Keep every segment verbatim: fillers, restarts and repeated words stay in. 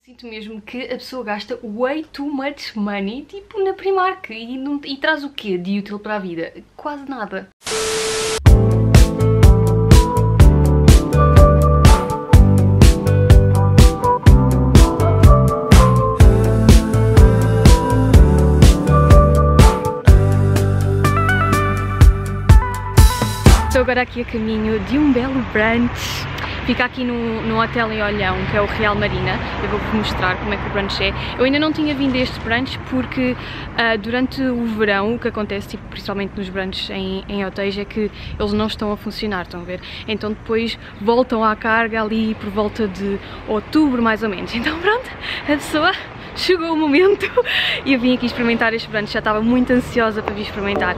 Sinto mesmo que a pessoa gasta way too much money, tipo, na Primark. E, não, e traz o quê de útil para a vida? Quase nada. Estou agora aqui a caminho de um belo brunch. Fica aqui no, no hotel em Olhão, que é o Real Marina. Eu vou-vos mostrar como é que o brunch é. Eu ainda não tinha vindo a este brunch porque uh, durante o verão o que acontece, tipo, principalmente nos brunches em, em hotéis, é que eles não estão a funcionar, estão a ver? Então depois voltam à carga ali por volta de outubro, mais ou menos. Então pronto, a pessoa chegou o momento e eu vim aqui experimentar este brunch. Já estava muito ansiosa para vir experimentar.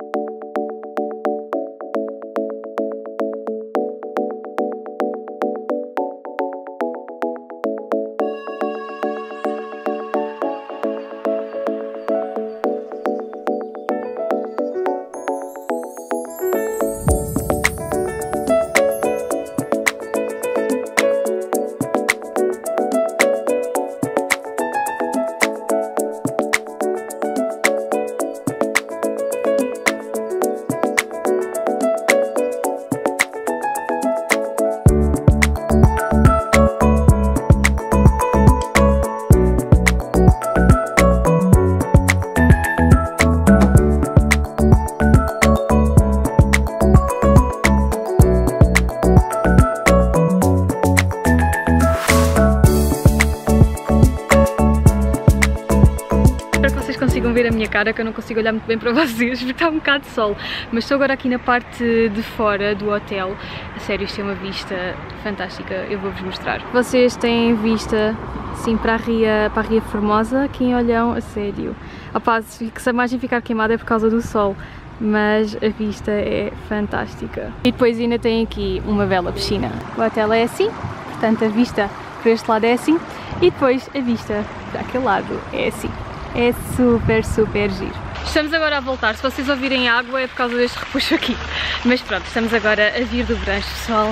Consigam ver a minha cara, que eu não consigo olhar muito bem para vocês porque está um bocado de sol, mas estou agora aqui na parte de fora do hotel. A sério, isto é uma vista fantástica, eu vou-vos mostrar. Vocês têm vista assim para a Ria, para a Ria Formosa, aqui em Olhão, a sério. Opa, se a imagem ficar queimada é por causa do sol, mas a vista é fantástica. E depois ainda tem aqui uma bela piscina. O hotel é assim, portanto a vista por este lado é assim, e depois a vista daquele lado é assim. É super, super giro. Estamos agora a voltar. Se vocês ouvirem água é por causa deste repuxo aqui. Mas pronto, estamos agora a vir do brunch, pessoal.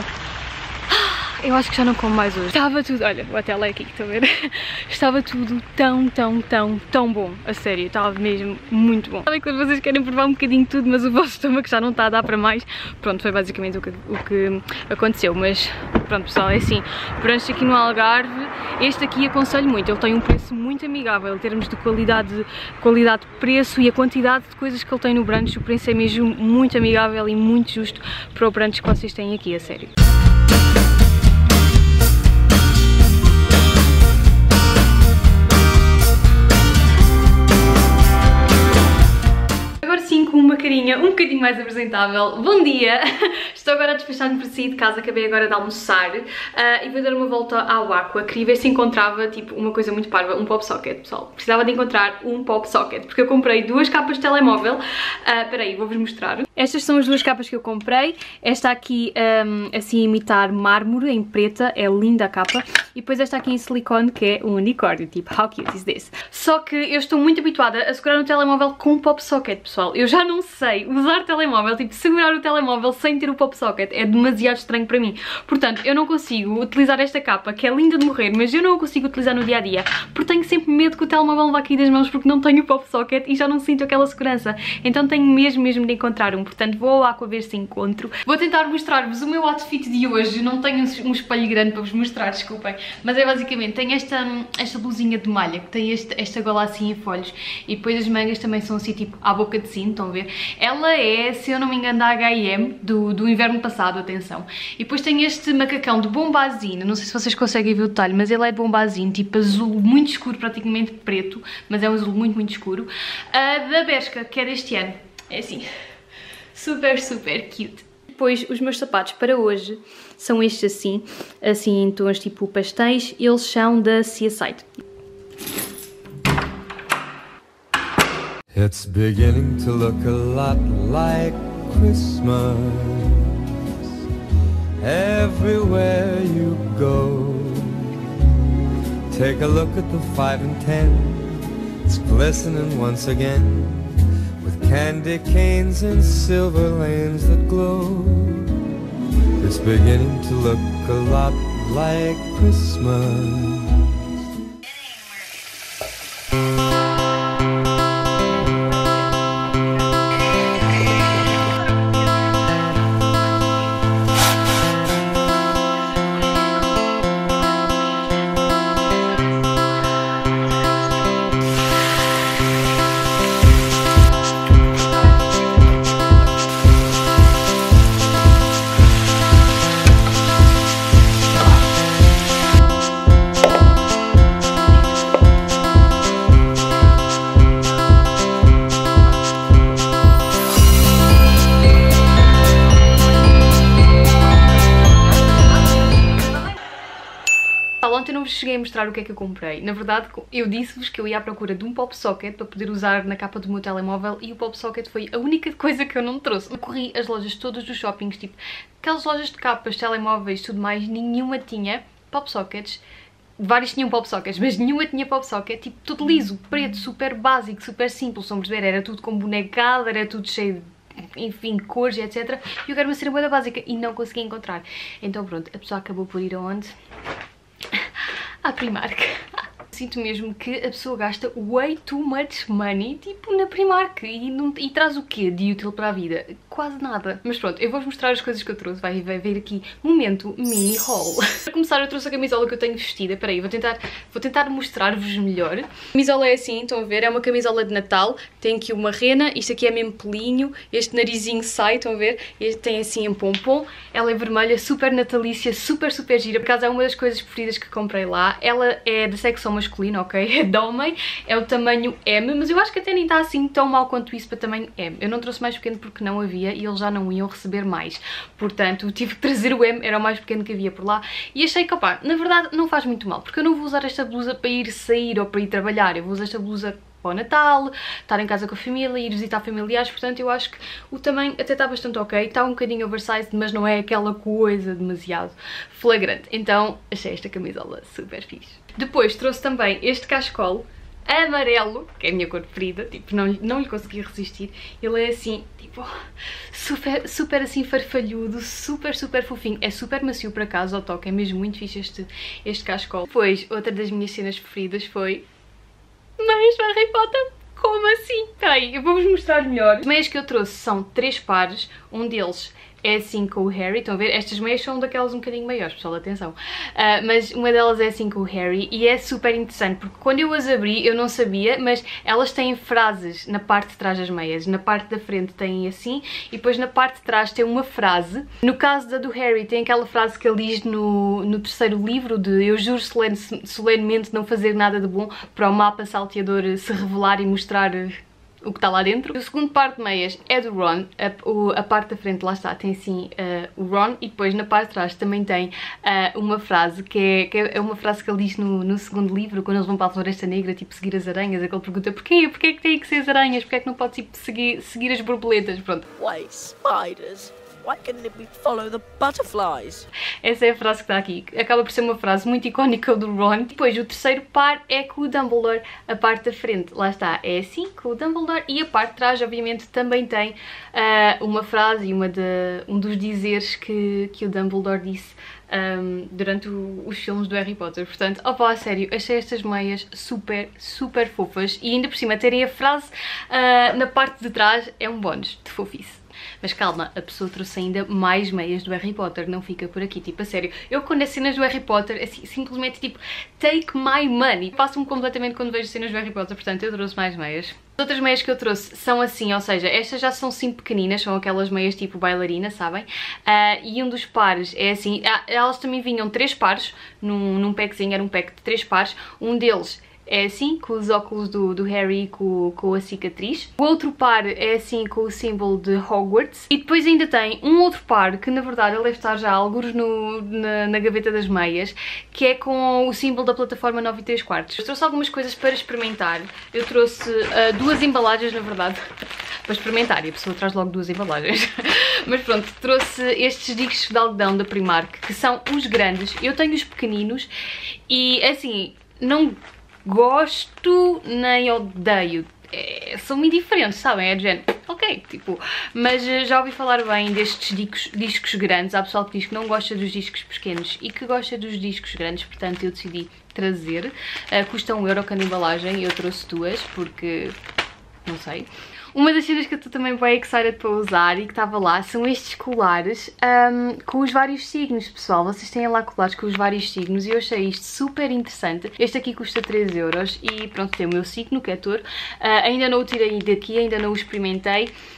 Eu acho que já não como mais hoje. Estava tudo... Olha, o hotel é aqui, estão a ver? Estava tudo tão, tão, tão, tão bom. A sério, estava mesmo muito bom. Sabem quando vocês querem provar um bocadinho de tudo, mas o vosso estômago já não está a dar para mais. Pronto, foi basicamente o que, o que aconteceu. Mas pronto, pessoal, é assim. Brunch aqui no Algarve. Este aqui aconselho muito. Ele tem um preço muito amigável em termos de qualidade, qualidade, preço e a quantidade de coisas que ele tem no brunch. O preço é mesmo muito amigável e muito justo para o brunch que vocês têm aqui, a sério. Com uma carinha um bocadinho mais apresentável. Bom dia! Estou agora a despachar-me para sair de casa, acabei agora de almoçar uh, e vou dar uma volta ao Aqua. Queria ver se encontrava, tipo, uma coisa muito parva, um pop socket, pessoal. Precisava de encontrar um pop socket, porque eu comprei duas capas de telemóvel. Uh, espera aí, vou-vos mostrar. Estas são as duas capas que eu comprei. Esta aqui, um, assim, imitar mármore em preta, é linda a capa. E depois esta aqui em silicone, que é um unicórnio, tipo, how cute is this? Só que eu estou muito habituada a segurar no telemóvel com um pop socket, pessoal. Eu já não sei usar telemóvel, tipo, segurar o telemóvel sem ter o pop socket é demasiado estranho para mim. Portanto, eu não consigo utilizar esta capa, que é linda de morrer, mas eu não a consigo utilizar no dia a dia, porque tenho sempre medo que o telemóvel vá cair das mãos porque não tenho o pop socket e já não sinto aquela segurança. Então tenho mesmo mesmo de encontrar um. Portanto, vou ao Aqua ver se encontro. Vou tentar mostrar-vos o meu outfit de hoje. Não tenho um espelho grande para vos mostrar, desculpem, mas é basicamente, tem esta, esta blusinha de malha, que tem este, esta gola assim em folhos, e depois as mangas também são assim, tipo, à boca de sino, estão a ver? Ela é, se eu não me engano, da H e M, do, do inverno passado, atenção. E depois tem este macacão de bombazina, não sei se vocês conseguem ver o detalhe, mas ele é de bombazina, tipo azul muito escuro, praticamente preto, mas é um azul muito, muito escuro. Uh, da Bershka, que é deste ano. É assim, super, super cute. Depois, os meus sapatos para hoje são estes assim, assim em tons tipo pastéis, eles são da Seaside. It's beginning to look a lot like Christmas everywhere you go. Take a look at the five and ten, it's glistening once again with candy canes and silver lanes that glow. It's beginning to look a lot like Christmas. vos cheguei a mostrar o que é que eu comprei. Na verdade, eu disse-vos que eu ia à procura de um pop socket para poder usar na capa do meu telemóvel e o pop socket foi a única coisa que eu não trouxe. Eu corri as lojas todas dos shoppings, tipo, aquelas lojas de capas, telemóveis, tudo mais, nenhuma tinha pop sockets. Vários tinham pop sockets, mas nenhuma tinha pop socket, tipo, tudo liso, preto, super básico, super simples, vamos ver, era tudo com bonecada, era tudo cheio de, enfim, cores e etcétera. E eu quero uma cena boa básica e não consegui encontrar. Então pronto, a pessoa acabou por ir aonde? À Primark. Sinto mesmo que a pessoa gasta way too much money, tipo, na Primark. E, não, e traz o quê de útil para a vida? Quase nada. Mas pronto, eu vou-vos mostrar as coisas que eu trouxe. Vai, vai ver aqui, momento mini haul. Para começar, eu trouxe a camisola que eu tenho vestida. Espera aí, vou tentar, vou tentar mostrar-vos melhor. A camisola é assim, estão a ver? É uma camisola de Natal. Tem aqui uma rena. Isto aqui é mesmo pelinho. Este narizinho sai, estão a ver? Este tem assim um pompom. Ela é vermelha, super natalícia, super, super gira. Por acaso é uma das coisas preferidas que comprei lá. Ela é da secção masculina, ok? É de homem. É o tamanho M, mas eu acho que até nem está assim tão mal quanto isso para tamanho M. Eu não trouxe mais pequeno porque não havia e eles já não iam receber mais. Portanto, tive que trazer o M, era o mais pequeno que havia por lá. E achei que, opá, na verdade não faz muito mal, porque eu não vou usar esta blusa para ir sair ou para ir trabalhar. Eu vou usar esta blusa para o Natal, estar em casa com a família, ir visitar familiares, portanto eu acho que o tamanho até está bastante ok, está um bocadinho oversized, mas não é aquela coisa demasiado flagrante, então achei esta camisola super fixe. Depois trouxe também este cachecol amarelo, que é a minha cor preferida, tipo, não, não lhe consegui resistir. Ele é assim, tipo, super, super assim farfalhudo, super, super fofinho, é super macio para casa, ao toque, é mesmo muito fixe este, este cachecol. Depois, outra das minhas cenas preferidas foi meias do Harry Potter. Como assim? Espera aí, eu vou-vos mostrar melhor. As meias que eu trouxe são três pares, um deles é assim com o Harry, estão a ver? Estas meias são daquelas um bocadinho maiores, pessoal, atenção. Uh, mas uma delas é assim com o Harry e é super interessante, porque quando eu as abri eu não sabia, mas elas têm frases na parte de trás das meias. Na parte da frente têm assim e depois na parte de trás tem uma frase. No caso da do Harry tem aquela frase que ele diz no, no terceiro livro de eu juro solene, solenemente não fazer nada de bom para o mapa salteador se revelar e mostrar o que está lá dentro. O segundo par de meias é do Ron, a, o, a parte da frente lá está, tem assim uh, o Ron e depois na parte de trás também tem uh, uma frase que é, que é uma frase que ele diz no, no segundo livro, quando eles vão para a Floresta Negra, tipo seguir as aranhas, é que ele pergunta porquê? Porquê é que tem que ser as aranhas? Porquê é que não pode tipo, seguir, seguir as borboletas? Pronto. Why spiders? Why can't we follow the butterflies? Essa é a frase que está aqui. Acaba por ser uma frase muito icónica do Ron. Depois o terceiro par é com o Dumbledore. A parte da frente, lá está, é assim, com o Dumbledore. E a parte de trás, obviamente, também tem uh, uma frase e uma de, um dos dizeres que, que o Dumbledore disse um, durante o, os filmes do Harry Potter. Portanto, opa, a sério, achei estas meias super, super fofas. E ainda por cima terem a frase uh, na parte de trás é um bónus de fofice. Mas calma, a pessoa trouxe ainda mais meias do Harry Potter, não fica por aqui, tipo, a sério. Eu quando as cenas do Harry Potter, assim, simplesmente tipo, take my money. Passo-me completamente quando vejo cenas do Harry Potter, portanto eu trouxe mais meias. As outras meias que eu trouxe são assim, ou seja, estas já são sim pequeninas, são aquelas meias tipo bailarina, sabem? Uh, e um dos pares é assim, elas também vinham três pares, num, num packzinho, era um pack de três pares, um deles é assim, com os óculos do, do Harry e com, com a cicatriz. O outro par é assim, com o símbolo de Hogwarts. E depois ainda tem um outro par, que na verdade ele deve estar já algures no, na, na gaveta das meias, que é com o símbolo da plataforma nove e três quartos. Eu trouxe algumas coisas para experimentar. Eu trouxe uh, duas embalagens, na verdade, para experimentar. E a pessoa traz logo duas embalagens. Mas pronto, trouxe estes discos de algodão da Primark, que são os grandes. Eu tenho os pequeninos e, assim, não gosto nem odeio, é, são muito diferentes, sabem? É de género, ok, tipo, mas já ouvi falar bem destes discos, discos grandes. Há pessoal que diz que não gosta dos discos pequenos e que gosta dos discos grandes, portanto eu decidi trazer. Uh, custa um euro cada embalagem e eu trouxe duas porque, não sei. Uma das cenas que eu estou também bem excited para usar e que estava lá são estes colares um, com os vários signos, pessoal. Vocês têm lá colares com os vários signos e eu achei isto super interessante. Este aqui custa três euros e pronto, tem o meu signo, que é touro. Uh, ainda não o tirei daqui, ainda não o experimentei,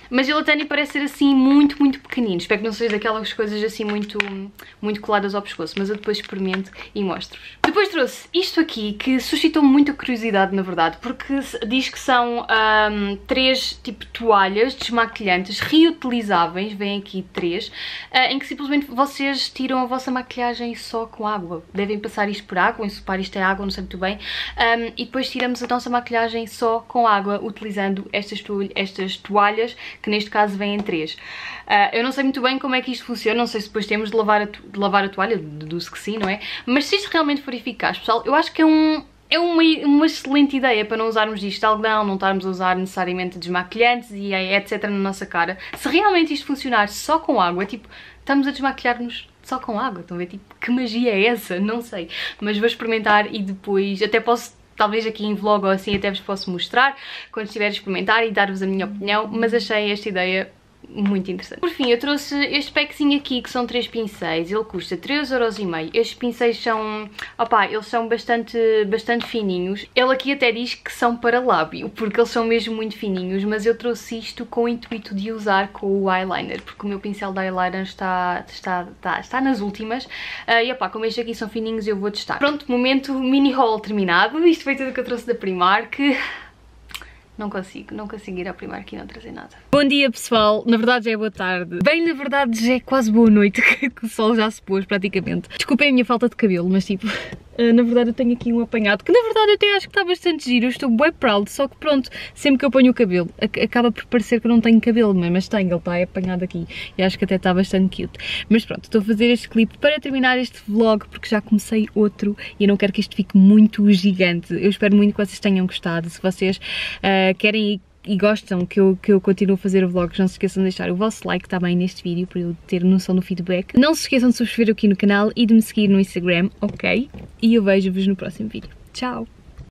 Mas ele até nem parece ser assim muito, muito pequenino. Espero que não seja daquelas coisas assim muito, muito coladas ao pescoço, mas eu depois experimento e mostro-vos. Depois trouxe isto aqui, que suscitou muita curiosidade, na verdade, porque diz que são um, três tipo toalhas desmaquilhantes reutilizáveis, vem aqui três, uh, em que simplesmente vocês tiram a vossa maquilhagem só com água. Devem passar isto por água, ensopar isto é água, não sei muito bem, um, e depois tiramos a nossa maquilhagem só com água, utilizando estas, toalhas, estas toalhas, que neste caso vêm em três. Uh, eu não sei muito bem como é que isto funciona, não sei se depois temos de lavar a, de lavar a toalha, deduzo que sim, não é? Mas se isto realmente for eficaz, pessoal, eu acho que é um... É uma, uma excelente ideia para não usarmos isto de algodão, não estarmos a usar necessariamente desmaquilhantes e etcétera na nossa cara. Se realmente isto funcionar só com água, tipo, estamos a desmaquilhar-nos só com água, estão a ver? Tipo, que magia é essa? Não sei. Mas vou experimentar e depois, até posso, talvez aqui em vlog ou assim, até vos posso mostrar quando estiver a experimentar e dar-vos a minha opinião, mas achei esta ideia muito interessante. Por fim, eu trouxe este packzinho aqui, que são três pincéis, ele custa três euros e meio. Estes pincéis são, opá, eles são bastante, bastante fininhos. Ele aqui até diz que são para lábio, porque eles são mesmo muito fininhos, mas eu trouxe isto com o intuito de usar com o eyeliner, porque o meu pincel de eyeliner está, está, está, está nas últimas, uh, e opá, como estes aqui são fininhos eu vou testar. Pronto, momento mini haul terminado, isto foi tudo que eu trouxe da Primark. Não consigo, não consigo ir à Primark e não trazer nada. Bom dia, pessoal. Na verdade já é boa tarde. Bem, na verdade já é quase boa noite, que o sol já se pôs praticamente. Desculpem a minha falta de cabelo, mas tipo... na verdade eu tenho aqui um apanhado, que na verdade eu até acho que está bastante giro, eu estou bem proud, só que pronto, sempre que eu ponho o cabelo, acaba por parecer que eu não tenho cabelo, mas tenho, ele está apanhado aqui, e acho que até está bastante cute. Mas pronto, estou a fazer este clipe para terminar este vlog, porque já comecei outro, e eu não quero que isto fique muito gigante. Eu espero muito que vocês tenham gostado, se vocês uh, querem ir e gostam que eu, que eu continue a fazer vlogs, não se esqueçam de deixar o vosso like também neste vídeo para eu ter noção do feedback. Não se esqueçam de subscrever aqui no canal e de me seguir no Instagram, ok? E eu vejo-vos no próximo vídeo. Tchau!